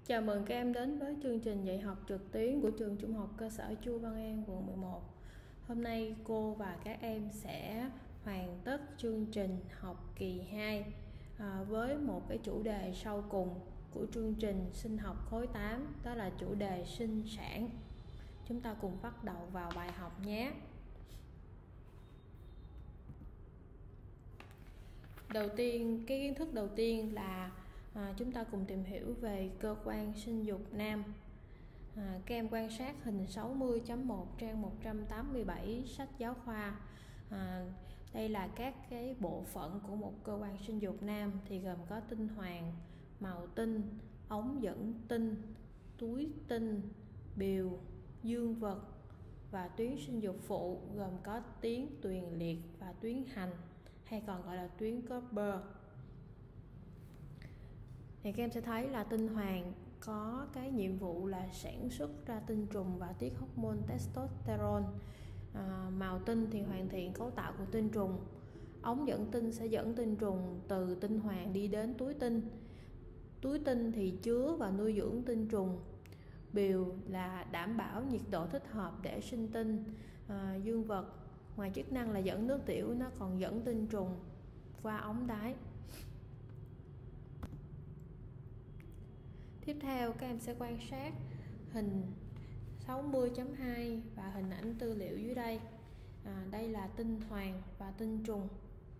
Chào mừng các em đến với chương trình dạy học trực tuyến của trường Trung học cơ sở Chu Văn An, quận 11. Hôm nay cô và các em sẽ hoàn tất chương trình học kỳ 2 với một cái chủ đề sau cùng của chương trình sinh học khối 8, đó là chủ đề sinh sản. Chúng ta cùng bắt đầu vào bài học nhé. Đầu tiên, cái kiến thức đầu tiên là chúng ta cùng tìm hiểu về cơ quan sinh dục nam. Các em quan sát hình 60.1 trang 187 sách giáo khoa. Đây là các cái bộ phận của một cơ quan sinh dục nam thì gồm có tinh hoàn, mào tinh, ống dẫn tinh, túi tinh, bìu, dương vật và tuyến sinh dục phụ gồm có tuyến tuyền liệt và tuyến hành, hay còn gọi là tuyến Cooper. Thì các em sẽ thấy là tinh hoàn có cái nhiệm vụ là sản xuất ra tinh trùng và tiết hormone testosterone. Mào tinh thì hoàn thiện cấu tạo của tinh trùng. Ống dẫn tinh sẽ dẫn tinh trùng từ tinh hoàn đi đến túi tinh. Túi tinh thì chứa và nuôi dưỡng tinh trùng. Bìu là đảm bảo nhiệt độ thích hợp để sinh tinh. Dương vật ngoài chức năng là dẫn nước tiểu, nó còn dẫn tinh trùng qua ống đái. Tiếp theo các em sẽ quan sát hình 60.2 và hình ảnh tư liệu dưới đây. Đây là tinh hoàn và tinh trùng.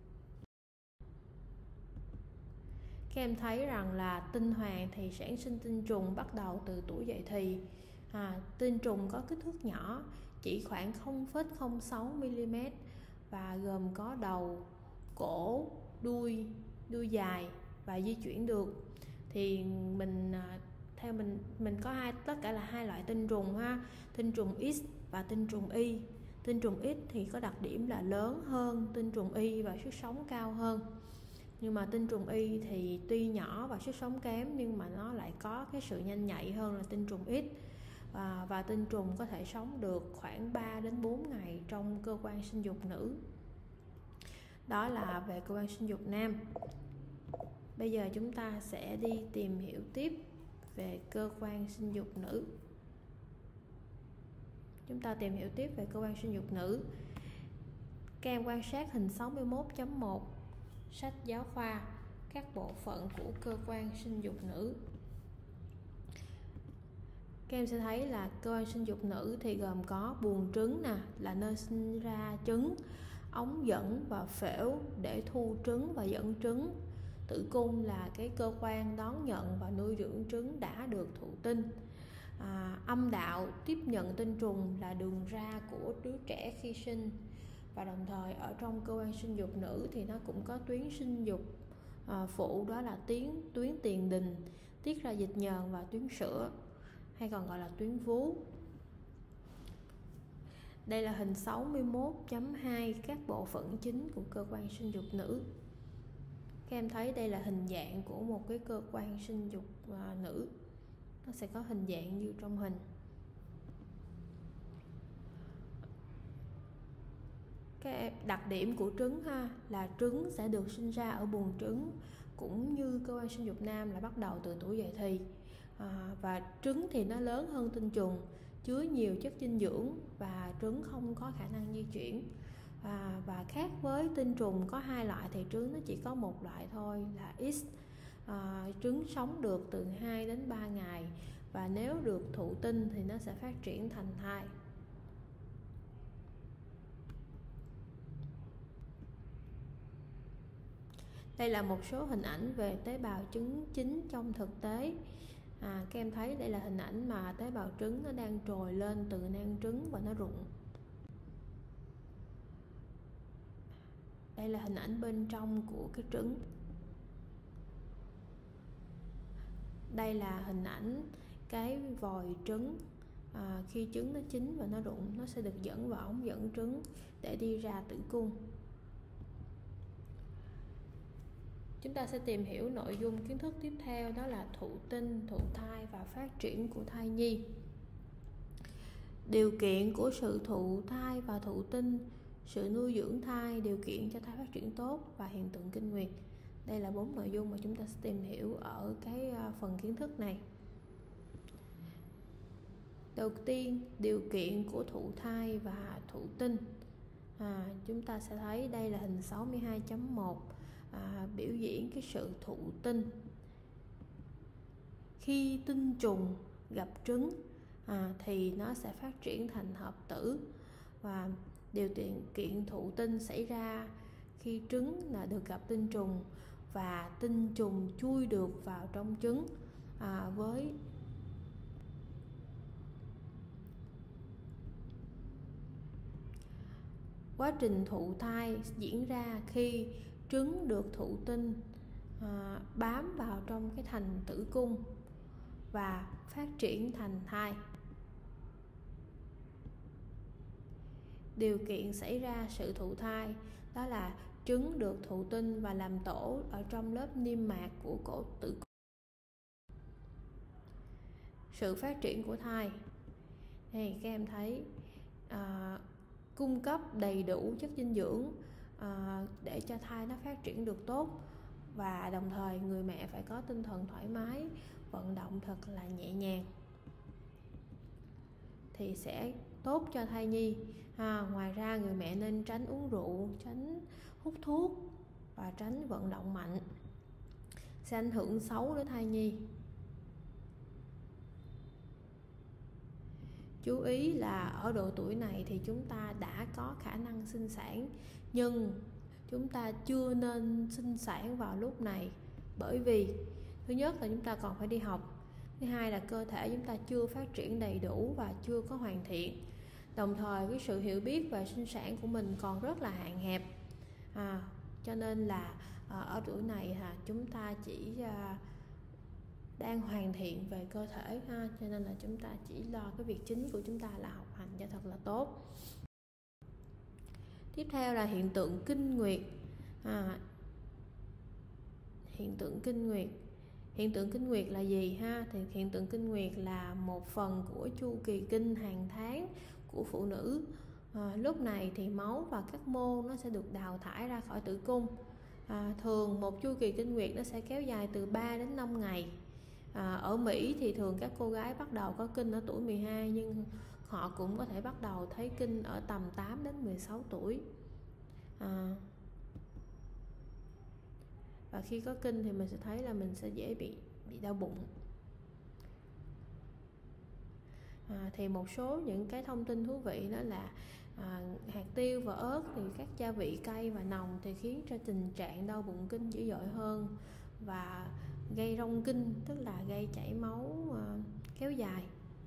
Các em thấy rằng là tinh hoàn thì sản sinh tinh trùng bắt đầu từ tuổi dậy thì. Tinh trùng có kích thước nhỏ, chỉ khoảng 0,06 mm và gồm có đầu, cổ, đuôi dài và di chuyển được. Thì mình có tất cả là hai loại tinh trùng ha, tinh trùng X và tinh trùng Y. Tinh trùng X thì có đặc điểm là lớn hơn tinh trùng Y và sức sống cao hơn. Nhưng mà tinh trùng Y thì tuy nhỏ và sức sống kém nhưng mà nó lại có cái sự nhanh nhạy hơn là tinh trùng X. Và tinh trùng có thể sống được khoảng 3 đến 4 ngày trong cơ quan sinh dục nữ. Đó là về cơ quan sinh dục nam. Bây giờ chúng ta sẽ đi tìm hiểu tiếp về cơ quan sinh dục nữ. Chúng ta tìm hiểu tiếp về cơ quan sinh dục nữ. Các em quan sát hình 61.1 sách giáo khoa, các bộ phận của cơ quan sinh dục nữ. Các em sẽ thấy là cơ quan sinh dục nữ thì gồm có buồng trứng là nơi sinh ra trứng, ống dẫn và phễu để thu trứng và dẫn trứng. Tử cung là cái cơ quan đón nhận và nuôi dưỡng trứng đã được thụ tinh. Âm đạo tiếp nhận tinh trùng là đường ra của đứa trẻ khi sinh. Và đồng thời ở trong cơ quan sinh dục nữ thì nó cũng có tuyến sinh dục phụ, đó là tuyến tiền đình, tiết ra dịch nhờn và tuyến sữa, hay còn gọi là tuyến vú. Đây là hình 61.2 các bộ phận chính của cơ quan sinh dục nữ. Các em thấy đây là hình dạng của một cái cơ quan sinh dục nữ. Nó sẽ có hình dạng như trong hình. Cái đặc điểm của trứng là trứng sẽ được sinh ra ở buồng trứng, cũng như cơ quan sinh dục nam là bắt đầu từ tuổi dậy thì. Và trứng thì nó lớn hơn tinh trùng, chứa nhiều chất dinh dưỡng và trứng không có khả năng di chuyển. Và khác với tinh trùng có hai loại thì trứng nó chỉ có một loại thôi là X. Trứng sống được từ 2 đến 3 ngày và nếu được thụ tinh thì nó sẽ phát triển thành thai. Đây là một số hình ảnh về tế bào trứng chính trong thực tế. Các em thấy đây là hình ảnh mà tế bào trứng nó đang trồi lên từ nang trứng và nó rụng. Đây là hình ảnh bên trong của cái trứng. Đây là hình ảnh cái vòi trứng. Khi trứng nó chín và nó rụng, nó sẽ được dẫn vào ống dẫn trứng để đi ra tử cung. Chúng ta sẽ tìm hiểu nội dung kiến thức tiếp theo, đó là thụ tinh, thụ thai và phát triển của thai nhi. Điều kiện của sự thụ thai và thụ tinh, sự nuôi dưỡng thai, điều kiện cho thai phát triển tốt và hiện tượng kinh nguyệt. Đây là 4 nội dung mà chúng ta sẽ tìm hiểu ở cái phần kiến thức này. Đầu tiên, điều kiện của thụ thai và thụ tinh. Chúng ta sẽ thấy đây là hình 62.1 biểu diễn cái sự thụ tinh. Khi tinh trùng gặp trứng thì nó sẽ phát triển thành hợp tử, và điều kiện thụ tinh xảy ra khi trứng là được gặp tinh trùng và tinh trùng chui được vào trong trứng. Với quá trình thụ thai diễn ra khi trứng được thụ tinh bám vào trong cái thành tử cung và phát triển thành thai. Điều kiện xảy ra sự thụ thai đó là trứng được thụ tinh và làm tổ ở trong lớp niêm mạc của cổ tử cung. Sự phát triển của thai này, các em thấy cung cấp đầy đủ chất dinh dưỡng để cho thai nó phát triển được tốt, và đồng thời người mẹ phải có tinh thần thoải mái, vận động thật là nhẹ nhàng thì sẽ tốt cho thai nhi. Ngoài ra người mẹ nên tránh uống rượu, tránh hút thuốc và tránh vận động mạnh, sẽ ảnh hưởng xấu đến thai nhi. Chú ý là ở độ tuổi này thì chúng ta đã có khả năng sinh sản, nhưng chúng ta chưa nên sinh sản vào lúc này, bởi vì thứ nhất là chúng ta còn phải đi học, thứ hai là cơ thể chúng ta chưa phát triển đầy đủ và chưa có hoàn thiện, đồng thời cái sự hiểu biết về sinh sản của mình còn rất là hạn hẹp. Cho nên là ở tuổi này chúng ta chỉ đang hoàn thiện về cơ thể cho nên là chúng ta chỉ lo cái việc chính của chúng ta là học hành cho thật là tốt. Tiếp theo là hiện tượng kinh nguyệt. Hiện tượng kinh nguyệt là gì thì hiện tượng kinh nguyệt là một phần của chu kỳ kinh hàng tháng của phụ nữ. Lúc này thì máu và các mô nó sẽ được đào thải ra khỏi tử cung. Thường một chu kỳ kinh nguyệt nó sẽ kéo dài từ 3 đến 5 ngày. Ở Mỹ thì thường các cô gái bắt đầu có kinh ở tuổi 12, nhưng họ cũng có thể bắt đầu thấy kinh ở tầm 8 đến 16 tuổi. Và khi có kinh thì mình sẽ thấy là mình sẽ dễ bị đau bụng. Thì một số những cái thông tin thú vị đó là hạt tiêu và ớt thì các gia vị cay và nồng thì khiến cho tình trạng đau bụng kinh dữ dội hơn và gây rong kinh, tức là gây chảy máu kéo dài.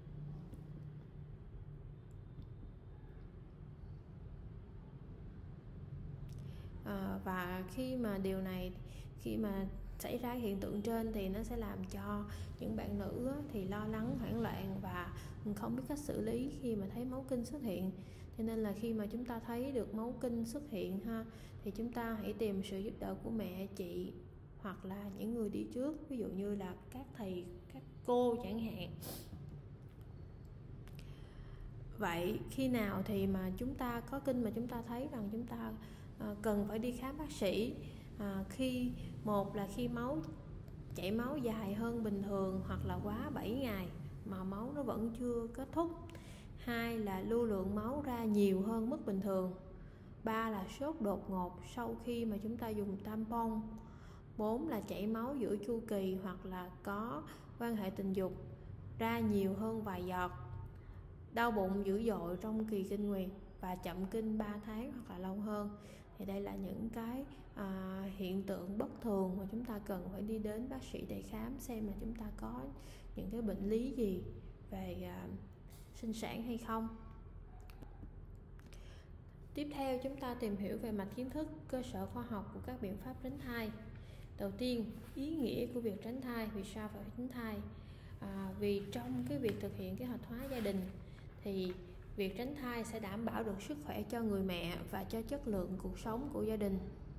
Và khi mà xảy ra hiện tượng trên thì nó sẽ làm cho những bạn nữ thì lo lắng, hoảng loạn và không biết cách xử lý khi mà thấy máu kinh xuất hiện. Cho nên là khi mà chúng ta thấy được máu kinh xuất hiện thì chúng ta hãy tìm sự giúp đỡ của mẹ, chị hoặc là những người đi trước, ví dụ như là các thầy, các cô chẳng hạn. Vậy khi nào thì mà chúng ta có kinh mà chúng ta thấy rằng chúng ta cần phải đi khám bác sĩ? Khi một là khi chảy máu dài hơn bình thường hoặc là quá 7 ngày mà máu nó vẫn chưa kết thúc. Hai là lưu lượng máu ra nhiều hơn mức bình thường. Ba là sốt đột ngột sau khi mà chúng ta dùng tampon. 4 là chảy máu giữa chu kỳ hoặc là có quan hệ tình dục ra nhiều hơn vài giọt. Đau bụng dữ dội trong kỳ kinh nguyệt và chậm kinh 3 tháng hoặc là lâu hơn. Thì đây là những cái hiện tượng bất thường mà chúng ta cần phải đi đến bác sĩ để khám xem là chúng ta có những cái bệnh lý gì về sinh sản hay không. Tiếp theo chúng ta tìm hiểu về mạch kiến thức cơ sở khoa học của các biện pháp tránh thai. Đầu tiên, ý nghĩa của việc tránh thai, vì sao phải tránh thai? Vì trong cái việc thực hiện kế hoạch hóa gia đình thì việc tránh thai sẽ đảm bảo được sức khỏe cho người mẹ và cho chất lượng cuộc sống của gia đình.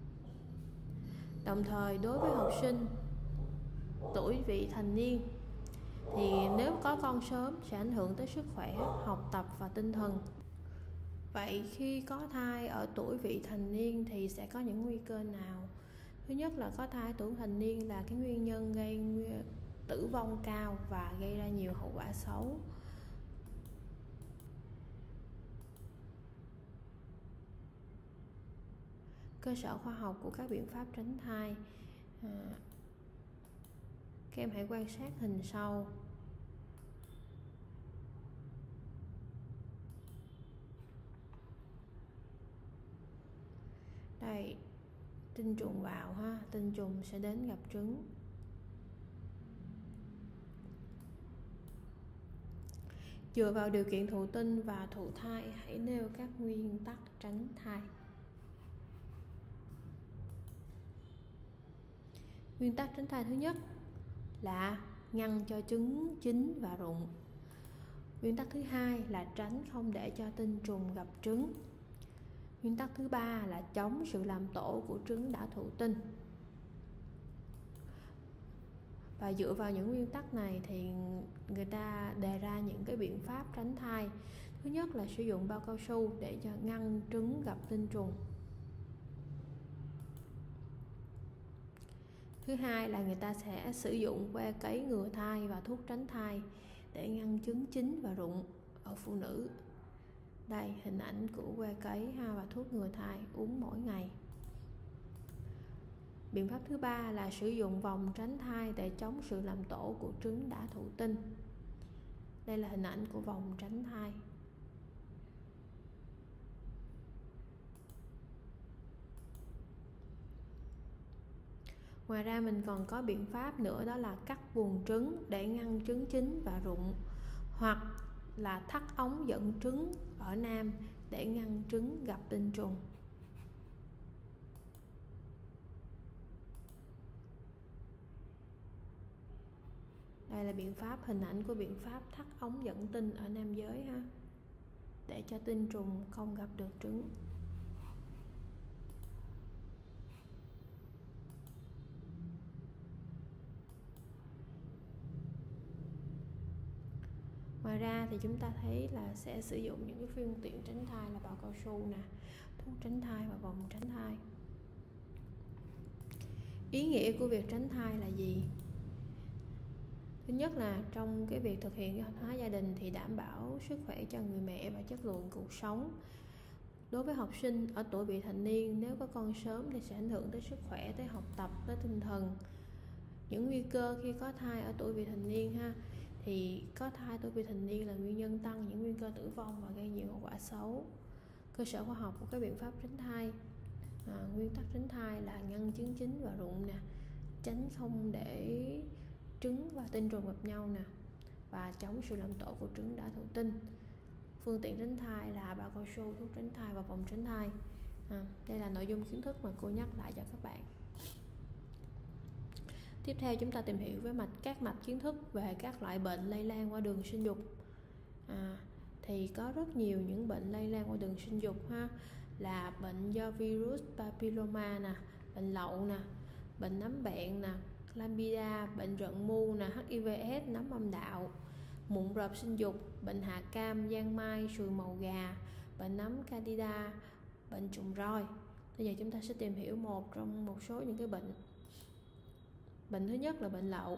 Đồng thời đối với học sinh tuổi vị thành niên thì nếu có con sớm sẽ ảnh hưởng tới sức khỏe, học tập và tinh thần. Vậy khi có thai ở tuổi vị thành niên thì sẽ có những nguy cơ nào? Thứ nhất là có thai tuổi thành niên là cái nguyên nhân gây tử vong cao và gây ra nhiều hậu quả xấu. Cơ sở khoa học của các biện pháp tránh thai. Các em hãy quan sát hình sau. Đây, tinh trùng vào ha, tinh trùng sẽ đến gặp trứng. Dựa vào điều kiện thụ tinh và thụ thai, hãy nêu các nguyên tắc tránh thai. Nguyên tắc tránh thai thứ nhất là ngăn cho trứng chín và rụng. Nguyên tắc thứ hai là tránh không để cho tinh trùng gặp trứng. Nguyên tắc thứ ba là chống sự làm tổ của trứng đã thụ tinh. Và dựa vào những nguyên tắc này thì người ta đề ra những cái biện pháp tránh thai. Thứ nhất là sử dụng bao cao su để cho ngăn trứng gặp tinh trùng. Thứ hai là người ta sẽ sử dụng que cấy ngừa thai và thuốc tránh thai để ngăn trứng chín và rụng ở phụ nữ. Đây, hình ảnh của que cấy và thuốc ngừa thai uống mỗi ngày. Biện pháp thứ ba là sử dụng vòng tránh thai để chống sự làm tổ của trứng đã thụ tinh. Đây là hình ảnh của vòng tránh thai. Ngoài ra mình còn có biện pháp nữa, đó là cắt buồng trứng để ngăn trứng chín và rụng, hoặc là thắt ống dẫn trứng ở nam để ngăn trứng gặp tinh trùng. Đây là biện pháp, hình ảnh của biện pháp thắt ống dẫn tinh ở nam giới ha, để cho tinh trùng không gặp được trứng. Ngoài ra thì chúng ta thấy là sẽ sử dụng những cái phương tiện tránh thai là bao cao su nè, thuốc tránh thai và vòng tránh thai. Ý nghĩa của việc tránh thai là gì? Thứ nhất là trong cái việc thực hiện hợp hóa gia đình thì đảm bảo sức khỏe cho người mẹ và chất lượng cuộc sống. Đối với học sinh ở tuổi vị thành niên, nếu có con sớm thì sẽ ảnh hưởng tới sức khỏe, tới học tập, tới tinh thần. Những nguy cơ khi có thai ở tuổi vị thành niên ha, thì có thai tuổi vị thành niên là nguyên nhân tăng những nguy cơ tử vong và gây nhiều hậu quả xấu. Cơ sở khoa học của các biện pháp tránh thai. Nguyên tắc tránh thai là ngăn trứng chín và rụng nè, tránh không để trứng và tinh trùng gặp nhau nè, và chống sự làm tổ của trứng đã thụ tinh. Phương tiện tránh thai là bao cao su, thuốc tránh thai và vòng tránh thai. Đây là nội dung kiến thức mà cô nhắc lại cho các bạn. Tiếp theo chúng ta tìm hiểu với các mạch kiến thức về các loại bệnh lây lan qua đường sinh dục. Thì có rất nhiều những bệnh lây lan qua đường sinh dục ha, là bệnh do virus papilloma nè, bệnh lậu nè, bệnh nấm bẹn nè, chlamydia, bệnh rận mu nè, HIV/AIDS, nấm âm đạo, mụn rợp sinh dục, bệnh hạ cam, giang mai, sùi màu gà, bệnh nấm candida, bệnh trùng roi. Bây giờ chúng ta sẽ tìm hiểu một trong một số những cái bệnh. Bệnh thứ nhất là bệnh lậu.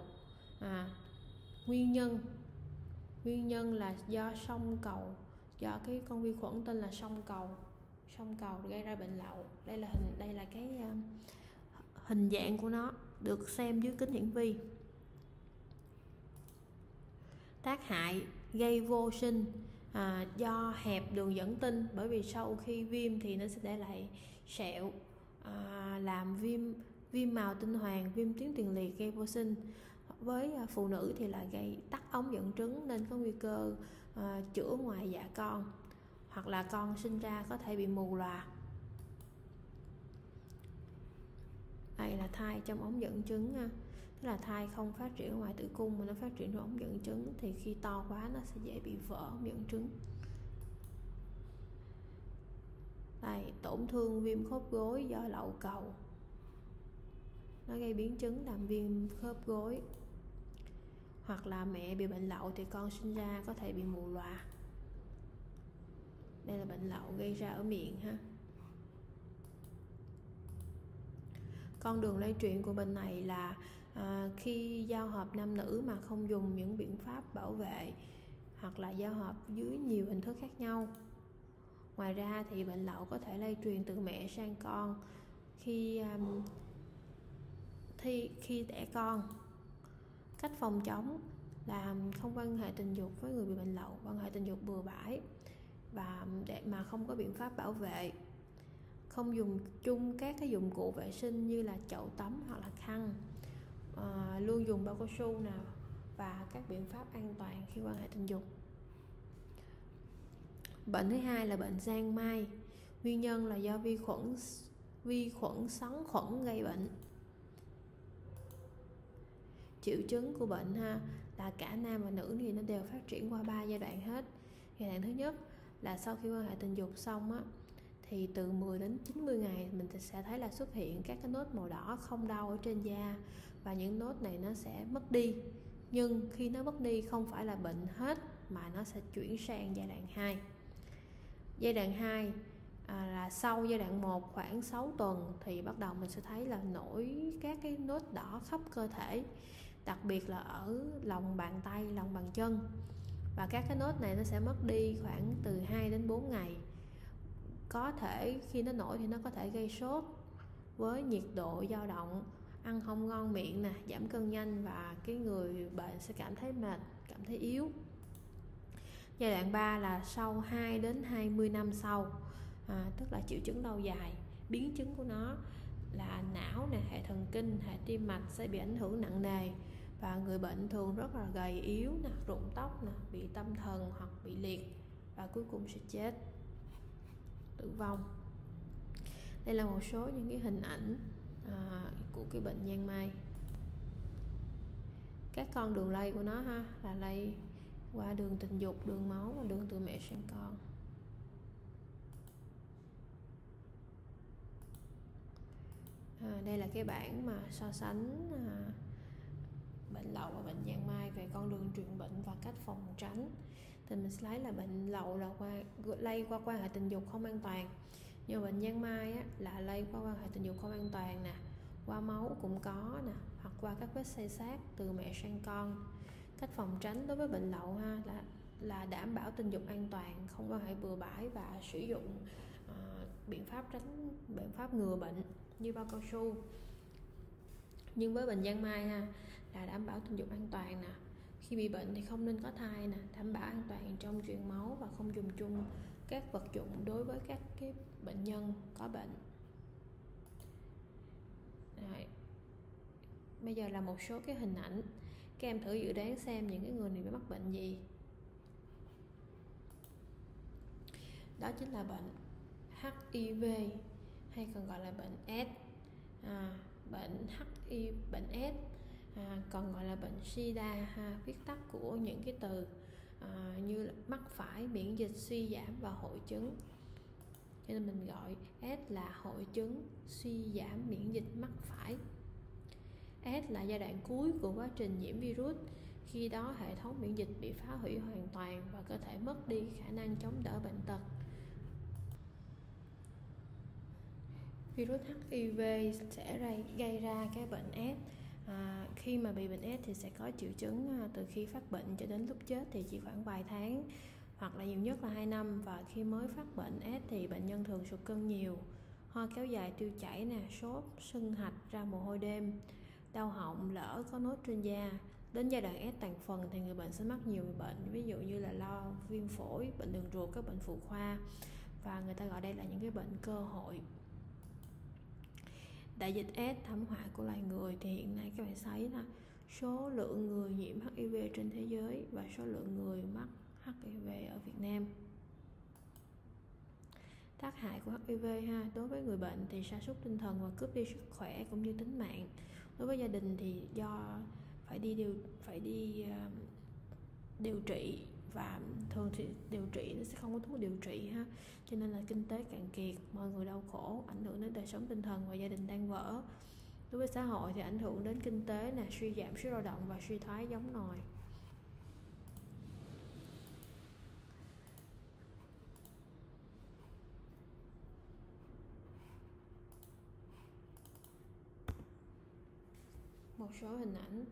Nguyên nhân là do sông cầu, do cái con vi khuẩn tên là sông cầu gây ra bệnh lậu. Đây là cái hình dạng của nó được xem dưới kính hiển vi. Tác hại gây vô sinh do hẹp đường dẫn tinh, bởi vì sau khi viêm thì nó sẽ để lại sẹo, làm viêm mào tinh hoàn, viêm tuyến tiền liệt, gây vô sinh. Với phụ nữ thì là gây tắc ống dẫn trứng nên có nguy cơ chữa ngoài dạ con, hoặc là con sinh ra có thể bị mù lòa. Đây là thai trong ống dẫn trứng ha. Tức là thai không phát triển ngoài tử cung mà nó phát triển trong ống dẫn trứng, thì khi to quá nó sẽ dễ bị vỡ ống dẫn trứng. Đây, tổn thương viêm khớp gối do lậu cầu, nó gây biến chứng làm viêm khớp gối. Hoặc là mẹ bị bệnh lậu thì con sinh ra có thể bị mù lòa. Đây là bệnh lậu gây ra ở miệng ha. Con đường lây truyền của bệnh này là khi giao hợp nam nữ mà không dùng những biện pháp bảo vệ, hoặc là giao hợp dưới nhiều hình thức khác nhau. Ngoài ra thì bệnh lậu có thể lây truyền từ mẹ sang con khi đẻ con. Cách phòng chống là không quan hệ tình dục với người bị bệnh lậu, quan hệ tình dục bừa bãi và để mà không có biện pháp bảo vệ, không dùng chung các cái dụng cụ vệ sinh như là chậu tắm hoặc là khăn, luôn dùng bao cao su nào và các biện pháp an toàn khi quan hệ tình dục. Bệnh thứ hai là bệnh giang mai. Nguyên nhân là do vi khuẩn xoắn khuẩn gây bệnh. Triệu chứng của bệnh là cả nam và nữ thì nó đều phát triển qua 3 giai đoạn hết. Giai đoạn thứ nhất là sau khi quan hệ tình dục xong thì từ 10 đến 90 ngày mình sẽ thấy là xuất hiện các cái nốt màu đỏ không đau ở trên da, và những nốt này nó sẽ mất đi. Nhưng khi nó mất đi không phải là bệnh hết mà nó sẽ chuyển sang giai đoạn 2. Giai đoạn 2 là sau giai đoạn 1 khoảng 6 tuần thì bắt đầu mình sẽ thấy là nổi các cái nốt đỏ khắp cơ thể, đặc biệt là ở lòng bàn tay, lòng bàn chân. Và các cái nốt này nó sẽ mất đi khoảng từ 2 đến 4 ngày. Có thể khi nó nổi thì nó có thể gây sốt với nhiệt độ dao động, ăn không ngon miệng nè, giảm cân nhanh và cái người bệnh sẽ cảm thấy mệt, cảm thấy yếu. Giai đoạn 3 là sau 2 đến 20 năm sau, tức là triệu chứng lâu dài. Biến chứng của nó là não nè, hệ thần kinh, hệ tim mạch sẽ bị ảnh hưởng nặng nề và người bệnh thường rất là gầy yếu nè, rụng tóc nè, bị tâm thần hoặc bị liệt và cuối cùng sẽ chết, tử vong. Đây là một số những cái hình ảnh của cái bệnh giang mai. Các con đường lây của nó là lây qua đường tình dục, đường máu và đường từ mẹ sang con. Đây là cái bảng mà so sánh bệnh lậu và bệnh giang mai về con đường truyền bệnh và cách phòng tránh. Thì mình sẽ lấy là bệnh lậu là lây qua quan hệ tình dục không an toàn, nhưng bệnh giang mai là lây qua quan hệ tình dục không an toàn nè, qua máu cũng có nè, hoặc qua các vết xây xát từ mẹ sang con. Cách phòng tránh đối với bệnh lậu là đảm bảo tình dục an toàn, không quan hệ bừa bãi và sử dụng biện pháp ngừa bệnh như bao cao su. Nhưng với bệnh giang mai là đảm bảo tình dục an toàn nè, khi bị bệnh thì không nên có thai nè, đảm bảo an toàn trong truyền máu và không dùng chung các vật dụng đối với các cái bệnh nhân có bệnh. Rồi. Bây giờ là một số cái hình ảnh, các em thử dự đoán xem những cái người này bị mắc bệnh gì. Đó chính là bệnh HIV hay còn gọi là bệnh AIDS. Bệnh AIDS còn gọi là bệnh SIDA, viết tắt của những cái từ như là mắc phải, miễn dịch suy giảm và hội chứng. Cho nên mình gọi AIDS là hội chứng suy giảm miễn dịch mắc phải. AIDS là giai đoạn cuối của quá trình nhiễm virus. Khi đó hệ thống miễn dịch bị phá hủy hoàn toàn và cơ thể mất đi khả năng chống đỡ bệnh tật. Virus HIV sẽ gây ra cái bệnh AIDS. Khi mà bị bệnh AIDS thì sẽ có triệu chứng từ khi phát bệnh cho đến lúc chết thì chỉ khoảng vài tháng hoặc là nhiều nhất là 2 năm. Và khi mới phát bệnh AIDS thì bệnh nhân thường sụt cân nhiều, ho kéo dài, tiêu chảy nè, sốt, sưng hạch, ra mồ hôi đêm, đau họng, lở có nốt trên da. Đến giai đoạn AIDS tàn phần thì người bệnh sẽ mắc nhiều bệnh, ví dụ như là lo, viêm phổi, bệnh đường ruột, các bệnh phụ khoa, và người ta gọi đây là những cái bệnh cơ hội. Đại dịch AIDS thảm họa của loài người thì hiện nay các bạn thấy là số lượng người nhiễm HIV trên thế giới và số lượng người mắc HIV ở Việt Nam. Tác hại của HIV đối với người bệnh thì sa sút tinh thần và cướp đi sức khỏe cũng như tính mạng. Đối với gia đình thì do phải đi điều trị, và thường thì điều trị nó sẽ không có thuốc điều trị cho nên là kinh tế cạn kiệt, mọi người đau khổ, ảnh hưởng đến đời sống tinh thần và gia đình tan vỡ. Đối với xã hội thì ảnh hưởng đến kinh tế nè, suy giảm sức lao động và suy thoái giống nòi. Một số hình ảnh.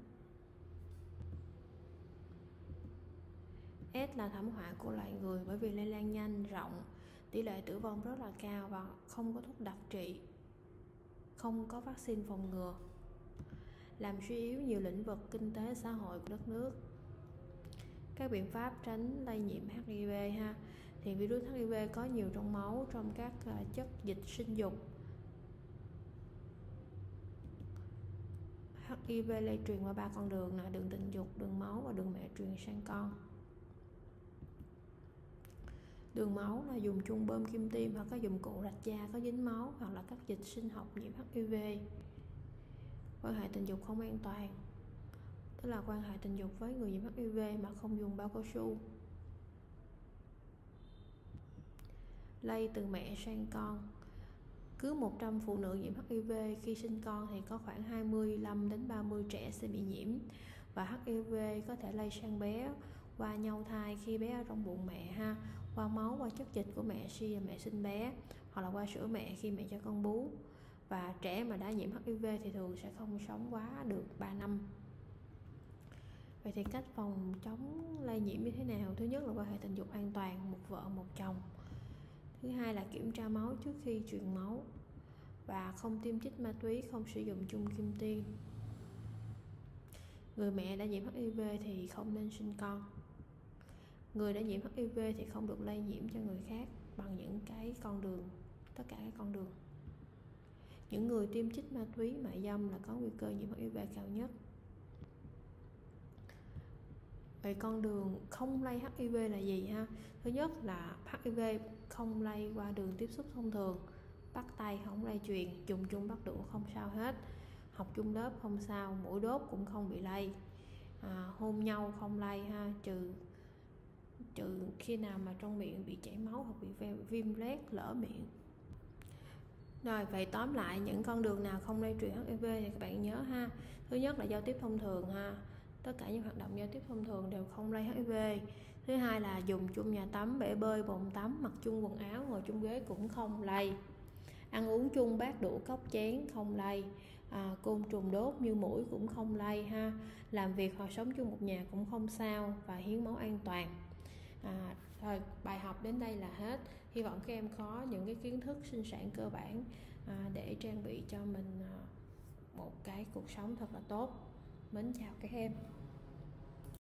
AIDS là thảm họa của loài người bởi vì lây lan nhanh, rộng, tỷ lệ tử vong rất là cao và không có thuốc đặc trị. không có vaccine phòng ngừa, làm suy yếu nhiều lĩnh vực kinh tế xã hội của đất nước. Các biện pháp tránh lây nhiễm HIV ha. Thì virus HIV có nhiều trong máu, trong các chất dịch sinh dục. HIV lây truyền qua 3 con đường là đường tình dục, đường máu và đường mẹ truyền sang con. Đường máu là dùng chung bơm kim tiêm hoặc các dụng cụ rạch da có dính máu hoặc là các dịch sinh học nhiễm HIV. Quan hệ tình dục không an toàn, tức là quan hệ tình dục với người nhiễm HIV mà không dùng bao cao su. Lây từ mẹ sang con. Cứ 100 phụ nữ nhiễm HIV khi sinh con thì có khoảng 25 đến 30 trẻ sẽ bị nhiễm, và HIV có thể lây sang bé qua nhau thai khi bé ở trong bụng mẹ ha, qua máu, qua chất dịch của mẹ khi mẹ sinh bé, hoặc là qua sữa mẹ khi mẹ cho con bú. Và trẻ mà đã nhiễm HIV thì thường sẽ không sống quá được 3 năm. Vậy thì cách phòng chống lây nhiễm như thế nào? Thứ nhất là quan hệ tình dục an toàn, một vợ một chồng. Thứ hai là kiểm tra máu trước khi truyền máu, và không tiêm chích ma túy, không sử dụng chung kim tiêm. Người mẹ đã nhiễm HIV thì không nên sinh con. Người đã nhiễm HIV thì không được lây nhiễm cho người khác bằng những cái con đường, tất cả các con đường. Những người tiêm chích ma túy, mại dâm là có nguy cơ nhiễm HIV cao nhất. Vậy con đường không lây HIV là gì ha? Thứ nhất là HIV không lây qua đường tiếp xúc thông thường, bắt tay không lây truyền, dùng chung bắt đũa không sao hết, học chung lớp không sao, mũi đốt cũng không bị lây, hôn nhau không lây ha, trừ khi nào mà trong miệng bị chảy máu hoặc bị viêm loét lở miệng. Rồi, vậy tóm lại những con đường nào không lây truyền HIV thì các bạn nhớ ha. Thứ nhất là giao tiếp thông thường ha. Tất cả những hoạt động giao tiếp thông thường đều không lây HIV. Thứ hai là dùng chung nhà tắm, bể bơi, bồn tắm, mặc chung quần áo, ngồi chung ghế cũng không lây. Ăn uống chung bát đũa cốc chén không lây. Côn trùng đốt như muỗi cũng không lây ha. Làm việc hoặc sống chung một nhà cũng không sao, và hiến máu an toàn. Rồi, bài học đến đây là hết. Hy vọng các em có những cái kiến thức sinh sản cơ bản để trang bị cho mình một cái cuộc sống thật là tốt. Mến chào các em.